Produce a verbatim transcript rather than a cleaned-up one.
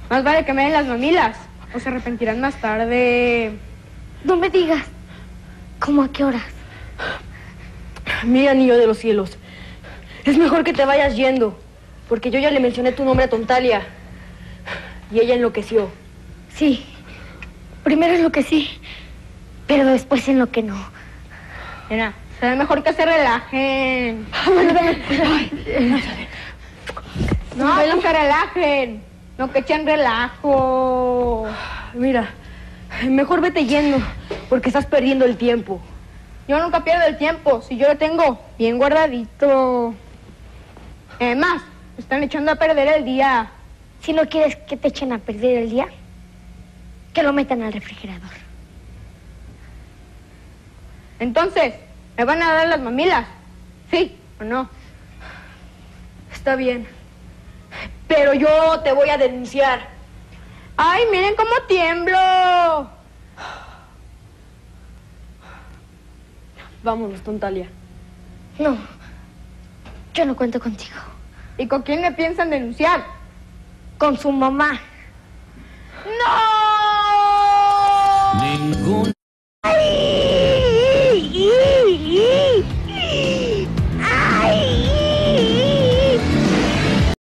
Más vale que me den las mamilas, o se arrepentirán más tarde. No me digas. ¿Cómo a qué horas? Mira, niño de los cielos, es mejor que te vayas yendo, porque yo ya le mencioné tu nombre a Tontalia y ella enloqueció. Sí, primero enloquecí, pero después enloquecí. Mira, será mejor que se relajen. Bueno, dame. No, que no se relajen, no que echen relajo. Mira, mejor vete yendo, porque estás perdiendo el tiempo. Yo nunca pierdo el tiempo, si yo lo tengo bien guardadito. Además, me están echando a perder el día. Si no quieres que te echen a perder el día, que lo metan al refrigerador. Entonces, ¿me van a dar las mamilas? ¿Sí o no? Está bien, pero yo te voy a denunciar. ¡Ay, miren cómo tiemblo! Vámonos, Tontalia. No, yo no cuento contigo. ¿Y con quién me piensan denunciar? Con su mamá. ¡No! Ningún... ¡Ay!